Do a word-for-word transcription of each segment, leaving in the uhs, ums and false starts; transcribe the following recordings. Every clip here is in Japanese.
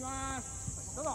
きます。どうぞ。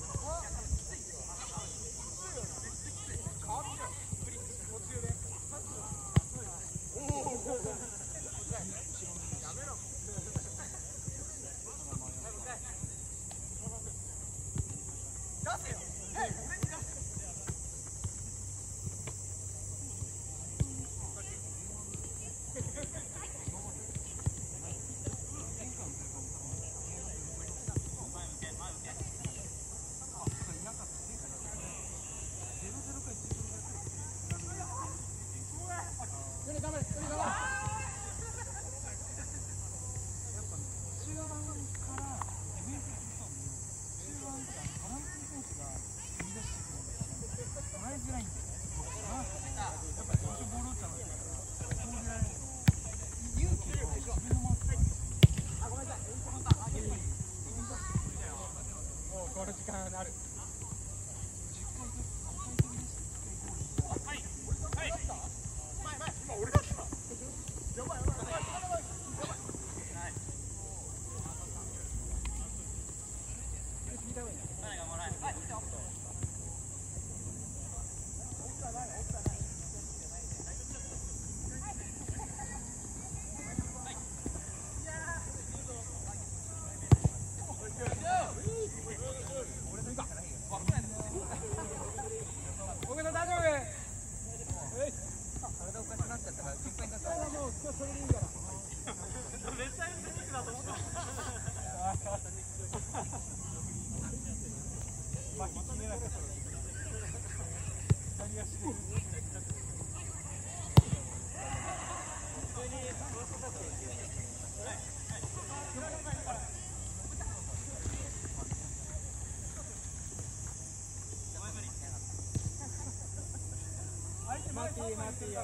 待っていい待っていいよ。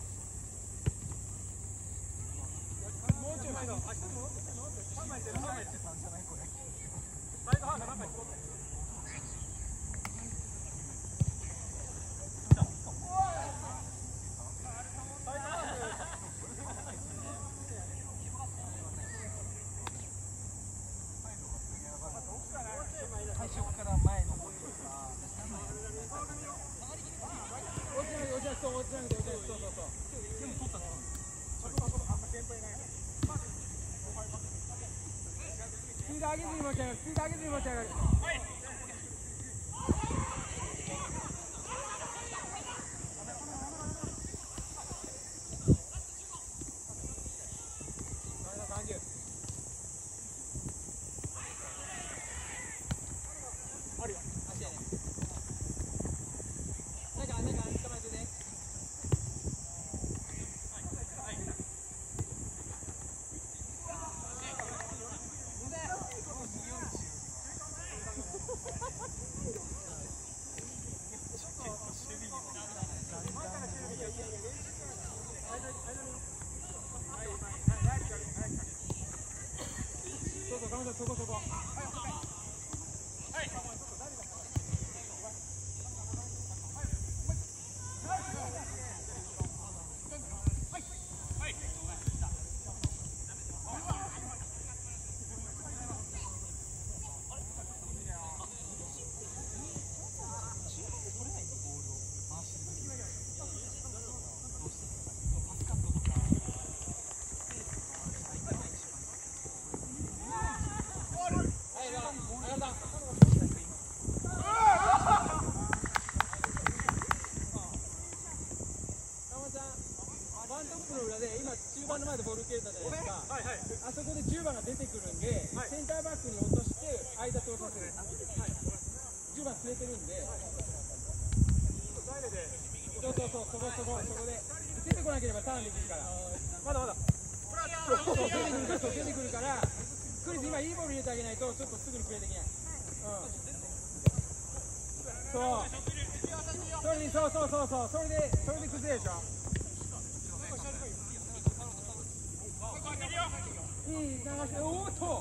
もうちょい前の。あ、一つ戻ってきた。三枚いってる。三枚いってたんじゃないこれ。サイドハーフ何枚取ってる。最初から前の方に。そう落ちないで落ちないでそうそうそう。でも取ったの。スピード上げずに持ち上がる。スピード上げずに持ち上がる。はい。あるよ。足やね。なんかなんか捕まえてね。そこそこ。中盤の前でボール蹴ったじゃないですか、はいはい、あそこでじゅうばんが出てくるんで、はい、センターバックに落として間通させる、はい、じゅうばん釣れてるんで、そうそうそう、そこそこそこで出てこなければターンできるから、まだまだそう出てくるからそう出てくるからクリス今いいボール入れてあげないとちょっとすぐにプレーできない、うん、そうそれにそうそうそうそうそれでそれで崩れるでしょ。いい流し、おーっと。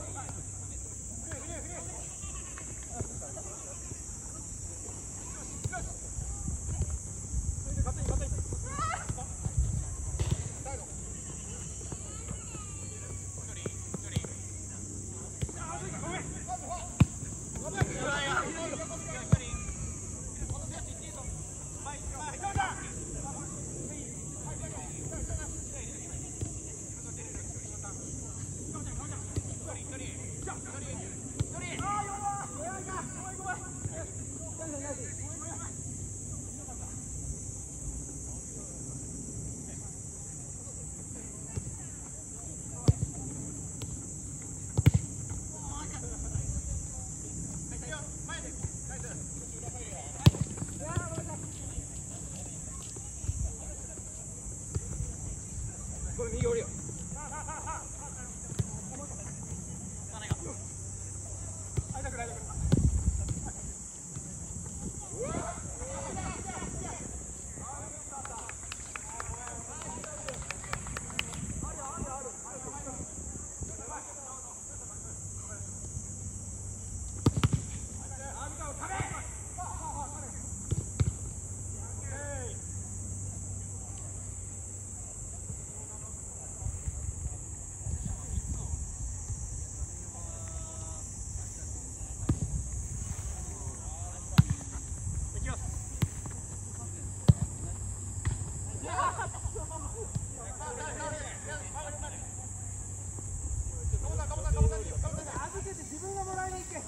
預けて自分がもらいに行け。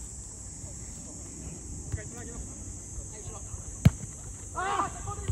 ああ。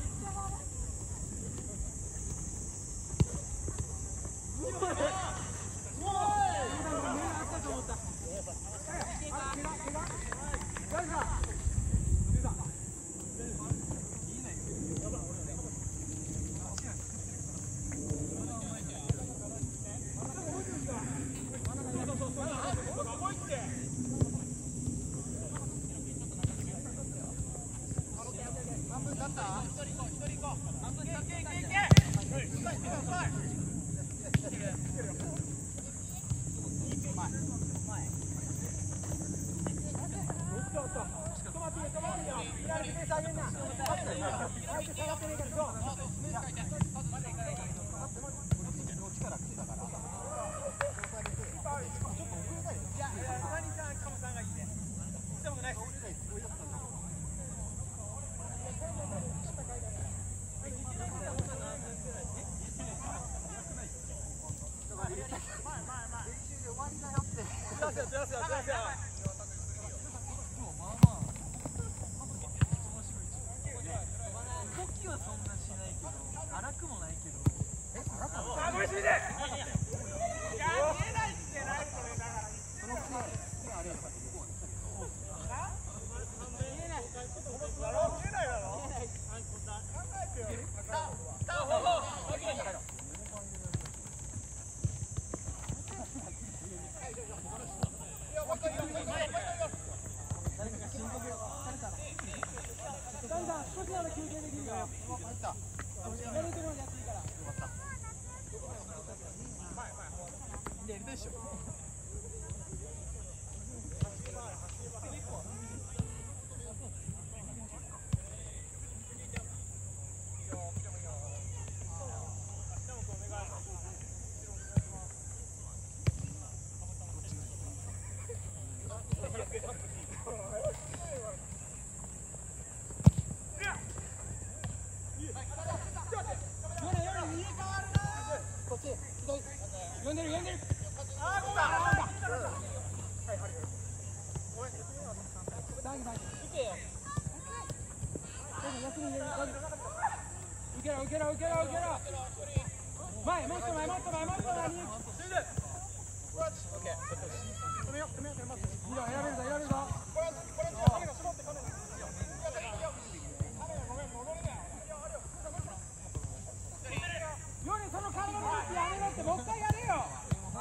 呼んでる呼んでる。ああ、ここだ。はい、はい。ごめん。大丈夫大丈夫。行けよ。休み入れる。受けろ受けろ受けろ受けろ。前もっと前もっと前もっと前に。シュート。オッケー。止めよう止めよう止めます。いいよ選べるぞ選べるぞ。これこれカメラ絞ってカメラ。ヨネその体の位置やめろってもう一回やれよ。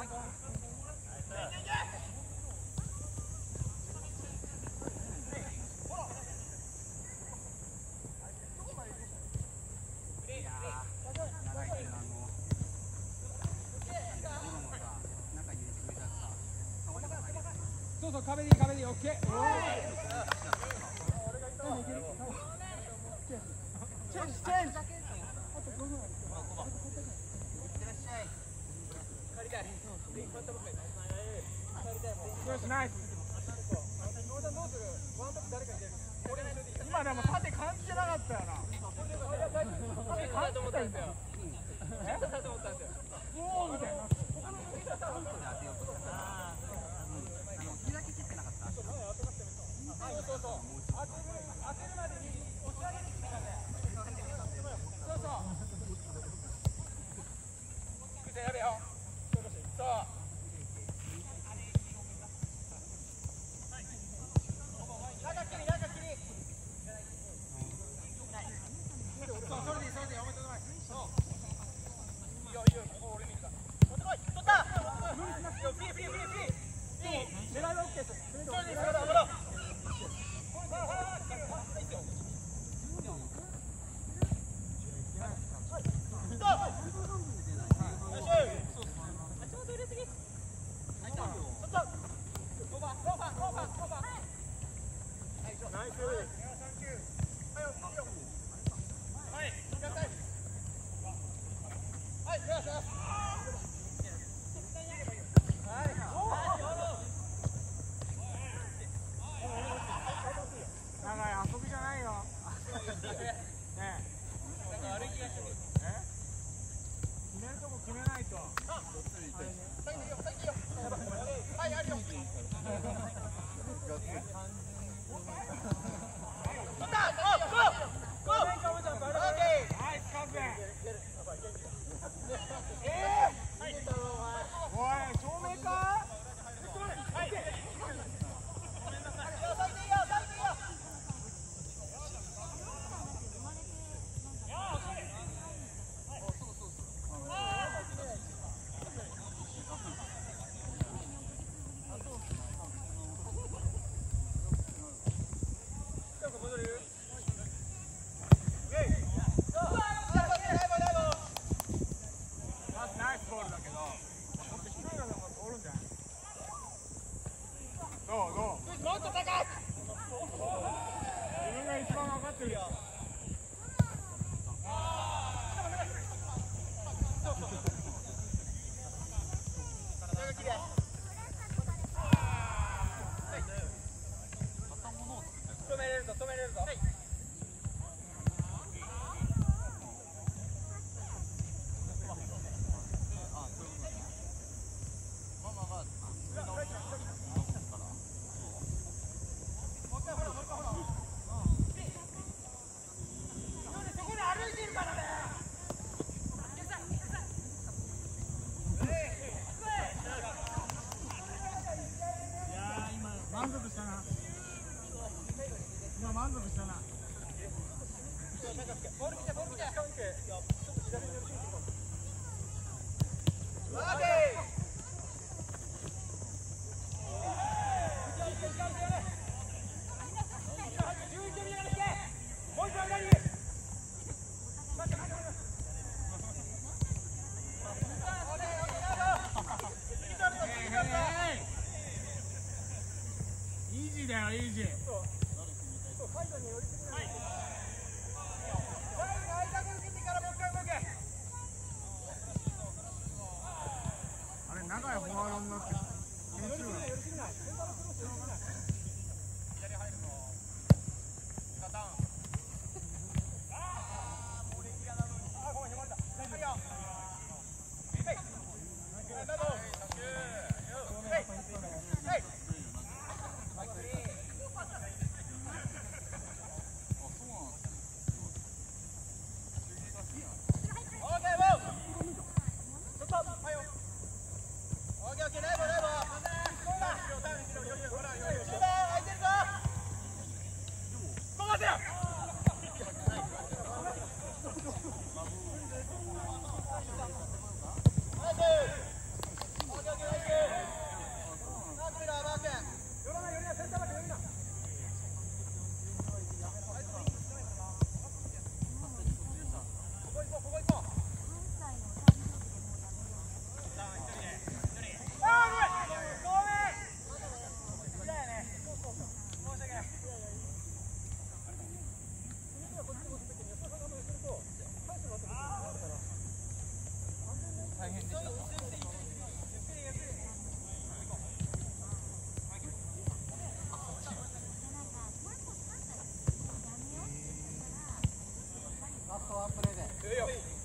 そうそう壁でいい壁でいいオッケー。チェンジチェンジ。ナイス。今でも縦感じてなかったよな。縦感じてたんですよ。え？もうみたいな。そうそう。当てるまでに押し上げてきたからね。そうそう。やべよ。そう。中切り中切り。そうそれでいいそれでいいおめでとうございます。そう。 ラストワンプレーで。